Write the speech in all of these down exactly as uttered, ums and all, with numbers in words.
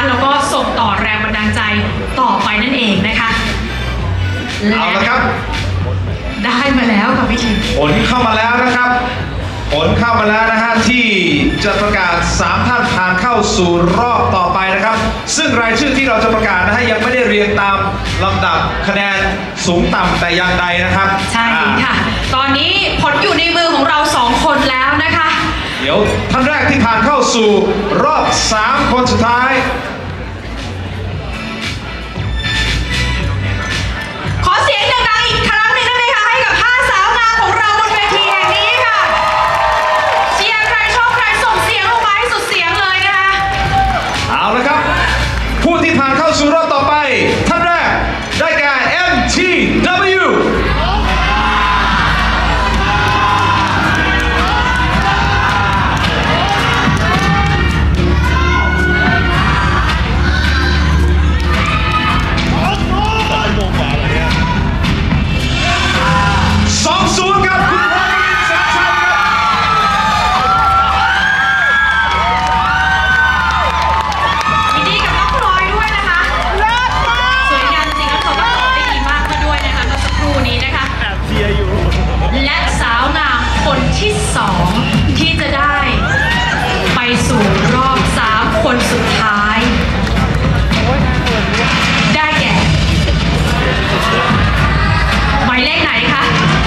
แล้วก็ส่งต่อแรงบันดาลใจต่อไปนั่นเองนะคะเอาละครับได้มาแล้วค่ะพี่ชินผลเข้ามาแล้วนะครับผลเข้ามาแล้วนะฮะที่จะประกาศสามท่านผ่านเข้าสู่รอบต่อไปนะครับซึ่งรายชื่อที่เราจะประกาศนะฮะยังไม่ได้เรียงตามลำดับคะแนนสูงต่ำแต่อย่างใดนะครับใช่ค่ะตอนนี้ผลอยู่ในมือของเราสองคนแล้วนะคะเดี๋ยวท่านแรกที่ผ่านเข้าสู่รอบสามคนสุดท้ายขอเสียงดังๆอีกครั้งหนึ่งได้ไหมคะให้กับห้าสาวงามของเราบนเวทีแห่งนี้ค่ะเชียร์ใครชอบใครส่งเสียงลงมาให้สุดเสียงเลยนะคะเอาละครับผู้ที่ผ่านเข้าสู่รอบต่อไปท่านแรกได้แก่ เอ็ม ที ดับเบิลยู สองศูนย์ครับคุณพลอยแสนชัยครับยินดีกับน้องพลอยด้วยนะคะสวยงามจริงแล้วเขาก็ตอบได้ดีมากมาด้วยนะคะเมื่อสักครู่นี้นะคะแอบเชียร์อยู่และสาวงามคนที่สองที่จะได้ไปสู่รอบสามคนสุดท้ายได้แก่หมายเลขไหนคะ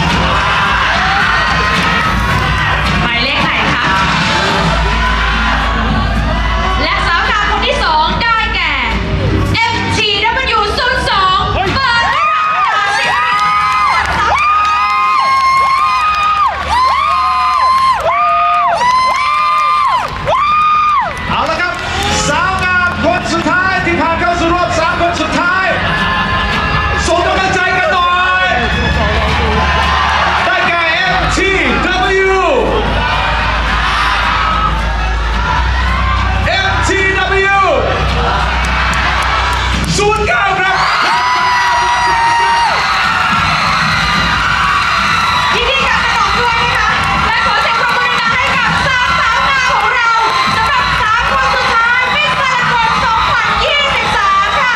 หมายเลขไหนคะและสาวงามคนที่สองได้แก่ เอ็ม ที ดับเบิลยู ศูนย์ สองเปิดให้เอาละครับสาวงามคนสุดท้ายที่ผ่านเข้าสู่รอบสามคนสุดท้ายส่งกำลังใจกันหน่อยได้แก่ เอ็ม ที ดับเบิลยู เอ็ม ที ดับเบิลยู ศูนย์ เก้าครับยินดีกับน้องด้วยนะคะและขอเสียงปรบมือดังๆให้กับสามสาวงามของเราสำหรับสามคนสุดท้ายมิส Thailand World สองพันยี่สิบสามค่ะ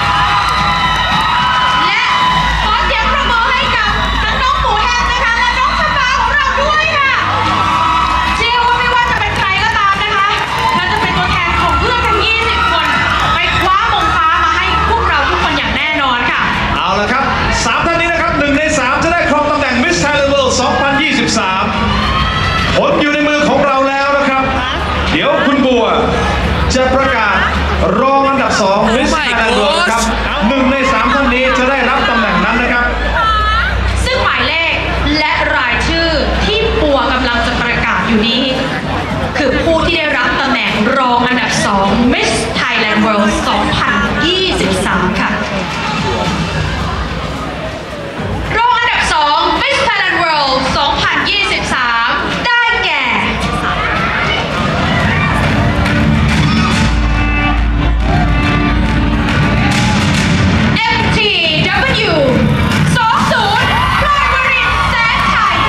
และขอเสียงปรบมือให้กับทั้งน้องหมูแฮมนะคะและน้องชบาของเราด้วยค่ะเชื่อว่าไม่ว่าจะเป็นใครก็ตามนะคะเธอจะเป็นตัวแทนของเพื่อนทั้งยี่สิบคนไปคว้ามงฟ้ามาให้พวกเราทุกคนอย่างแน่นอนค่ะเอาละครับสามท่านนี้นะครับหนึ่งในสามจะได้ครองตำแหน่ง Miss Thailand World สองพันยี่สิบสามผลอยู่ในมือของเราแล้วนะครับเดี๋ยวคุณบัวจะประกาศรองอันดับสอง Miss Thailand World นะครับหนึ่งในสามท่านนี้จะได้รับตำแหน่งนั้นนะครับซึ่งหมายเลขและรายชื่อที่ปัวกำลังจะประกาศอยู่นี้คือผู้ที่ได้รับตำแหน่งรองอันดับสอง Miss Thailand World สองพันยี่สิบสามค่ะรองอันดับสอง Miss Thailand World สองพันยี่สิบสามได้แก่ เอ็ม ที ดับเบิลยู สองศูนย์ พลอยวรินทร์แสนชัย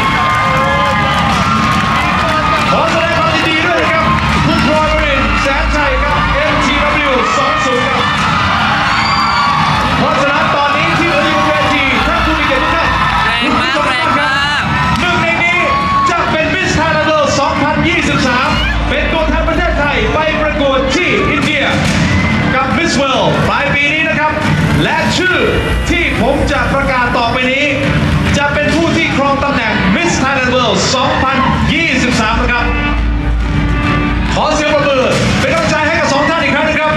ขอแสดงความยินดีด้วยนะครับคุณพลอยวรินทร์แสนชัยครับ เอ็ม ที ดับเบิลยู สองศูนย์ครับเพราะฉะนั้นตอนนี้ที่เหลืออยู่เวทีท่านผู้มีเกียรติทุกท่านแรงมากแรงมากหนึ่งในนี้จะเป็น Miss Thailand World สองพันยี่สิบสามเป็นตัวแทนประเทศไทยไปประกวดที่อินเดียกับ Miss World ปลายปีนี้นะครับและชื่อที่ผมจะประกาศต่อไปนี้จะเป็นผู้ที่ครองตำแหน่ง Miss Thailand World สองพันยี่สิบสามนะครับขอเสียงปรบมือเป็นกำลังใจให้กับสองท่านอีกครั้งนะครับ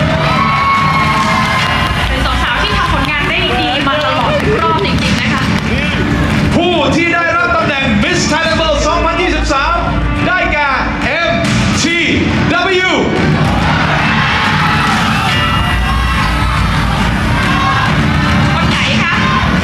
เป็นสองสาวที่ทำผลงานได้ดีมาตลอดทุกรอบจริงๆนะคะผู้ที่ได้รับตำแหน่ง Miss Thailand World สองพันยี่สิบสามได้แก่ เอ็ม ที ดับเบิลยูคนไหนคะ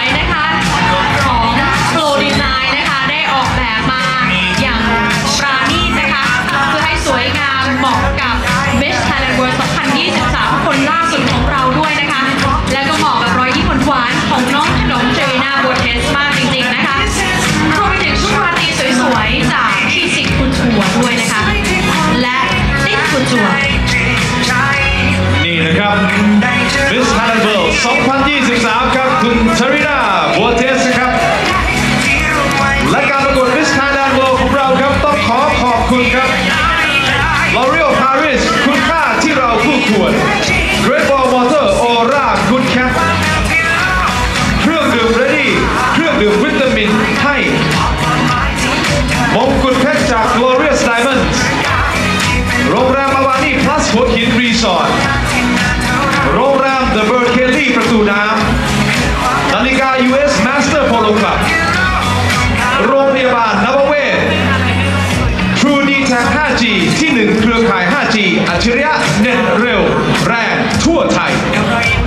วยๆนะคะของโปรดีไซน์นะคะได้ออกแบบมาอย่างปราณีตนะคะเพื่อให้สวยงามเหมาะกับ Miss Thailand World สองพันยี่สิบสาม คนล่าสุดของเราด้วยนะคะและก็เหมาะกับรอยยิ้มหวานๆของน้องขนมเจริน่าโบเทสมากจริงๆนะคะรวมไปถึงชุดราตรีสวยๆจากที่สิกคูทัวร์ด้วยนะคะและติ๊กคูทัวร์นี่นะครับ Miss Thailand World สองพันยี่สิบสาม ครับคุณเทริน่าโบเทสนะครับและการประกวด Miss Thailand World ของเราครับต้องขอขอบคุณครับ L'Oreal Paris คุณค่าที่เราคู่ควร Great Wall Water Aura Good Cap เครื่องดื่ม Ready เครื่องดื่มวิตามินให้มงกุฎเพชรจาก Glorious Diamonds โรงแรมอาวานี plus หัวหินรีสอร์ทโรงแรม The Bird Kelly ประตูน้ำนาฬิกา ยู เอส Master Polo Club โรงพยาบาลนวเวศ True D Tag ห้าจี ที่หนึ่งเครือข่าย ห้าจี อัจฉริยะเน็ตเร็วแรงทั่วไทย